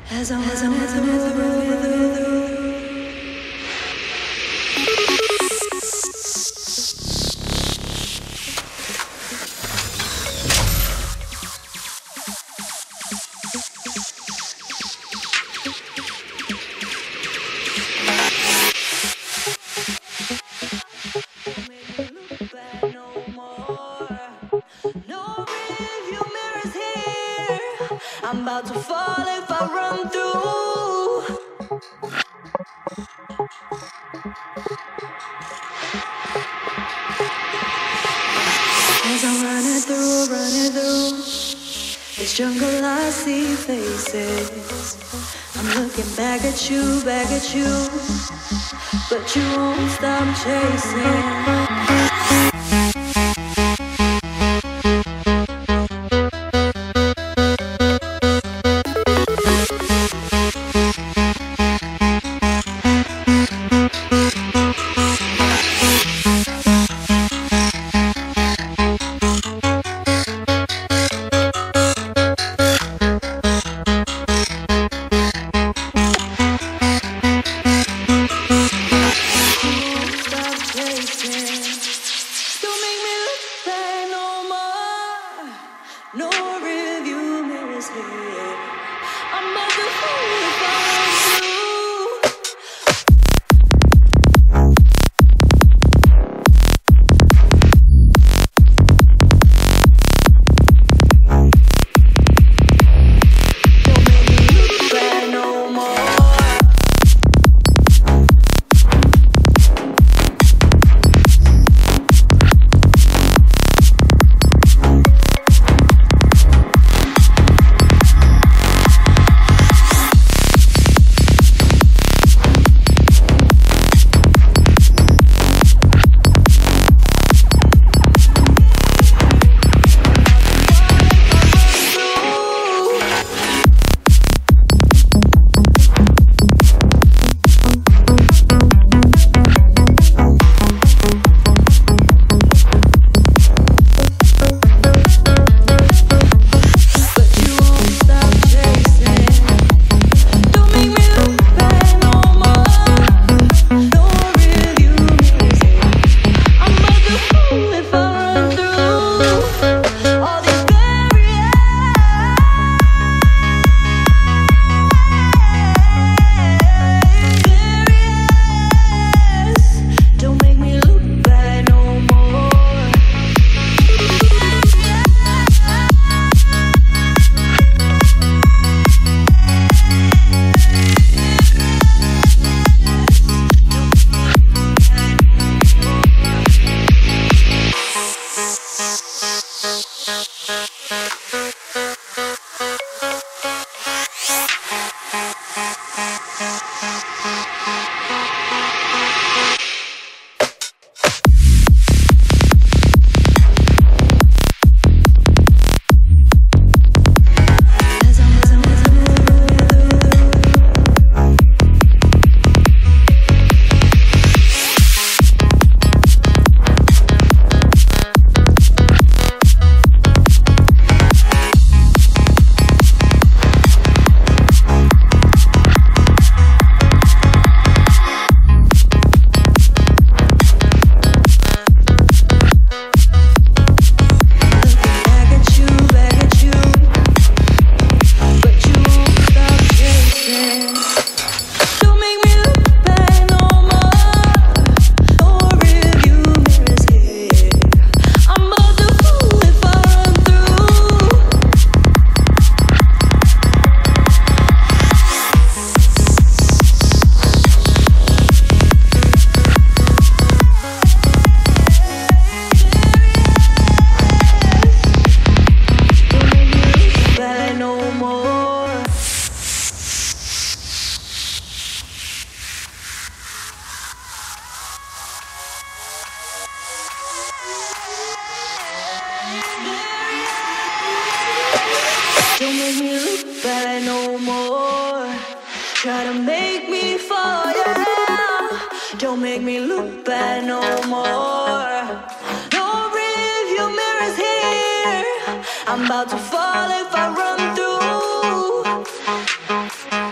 As I'm running through. I'm about to fall if I run through. As I'm running through this jungle, I see faces. I'm looking back at you, but you won't stop chasing. No review mirrors here. I'm about to fall if I run through. Don't make me look bad no more. Don't make me look bad no more. Try to make me fall, yeah. Don't make me look bad no more. No rearview mirrors here. I'm about to fall if I run through.